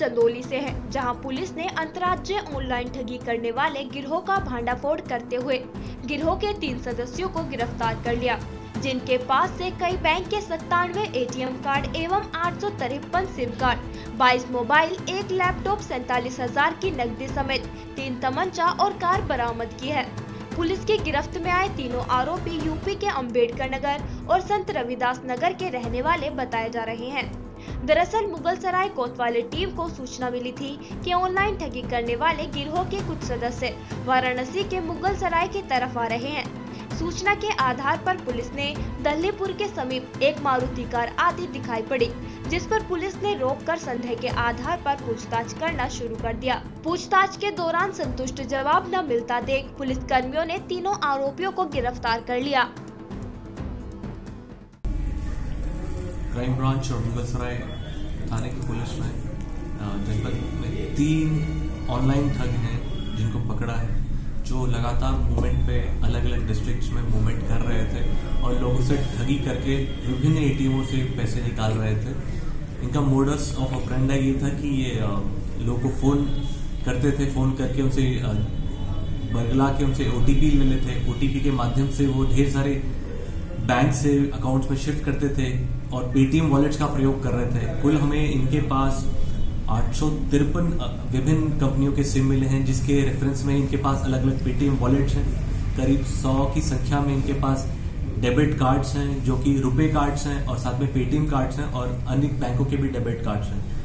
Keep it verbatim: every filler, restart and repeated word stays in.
चंदौली से है, जहां पुलिस ने अंतर्राज्यीय ऑनलाइन ठगी करने वाले गिरोह का भांडाफोड़ करते हुए गिरोह के तीन सदस्यों को गिरफ्तार कर लिया, जिनके पास से कई बैंक के सत्तानवे एटीएम कार्ड एवं आठ सौ तिरपन सिम कार्ड, बाईस मोबाइल, एक लैपटॉप, सैतालीस हजार की नकदी समेत तीन तमंचा और कार बरामद की है। पुलिस की गिरफ्त में आए तीनों आरोपी यूपी के अंबेडकर नगर और संत रविदास नगर के रहने वाले बताए जा रहे हैं। दरअसल मुगलसराय कोतवाली टीम को सूचना मिली थी कि ऑनलाइन ठगी करने वाले गिरोह के कुछ सदस्य वाराणसी के मुगलसराय की तरफ आ रहे हैं। सूचना के आधार पर पुलिस ने दल्लीपुर के समीप एक मारुति कार आती दिखाई पड़ी, जिस पर पुलिस ने रोककर संदेह के आधार पर पूछताछ करना शुरू कर दिया। पूछताछ के दौरान संतुष्ट जवाब न मिलता देख पुलिस कर्मियों ने तीनों आरोपियों को गिरफ्तार कर लिया। क्राइम ब्रांच और मुगलसराय थाने की पुलिस ने जनपद में तीन ऑनलाइन ठग हैं जिनको पकड़ा है, जो लगातार मूवमेंट पे अलग अलग डिस्ट्रिक्ट्स में मूवमेंट कर रहे थे और लोगों से ठगी करके विभिन्न एटीएमों से पैसे निकाल रहे थे। इनका मोडस ऑफ ऑपरेंडा ये था कि ये लोगों को फोन करते थे, फोन करके उनसे बरगला के उनसे ओटीपी ले लेते थे। ओटीपी के माध्यम से वो ढेर सारे बैंक से अकाउंट्स में शिफ्ट करते थे और पेटीएम वॉलेट्स का प्रयोग कर रहे थे। कुल हमें इनके पास आठ सौ तिरपन विभिन्न कंपनियों के सिम मिले हैं, जिसके रेफरेंस में इनके पास अलग अलग पेटीएम वॉलेट्स हैं। करीब सौ की संख्या में इनके पास डेबिट कार्ड्स हैं, जो कि रुपए कार्ड्स हैं और साथ में पेटीएम कार्ड्स हैं और अन्य बैंकों के भी डेबिट कार्ड्स हैं।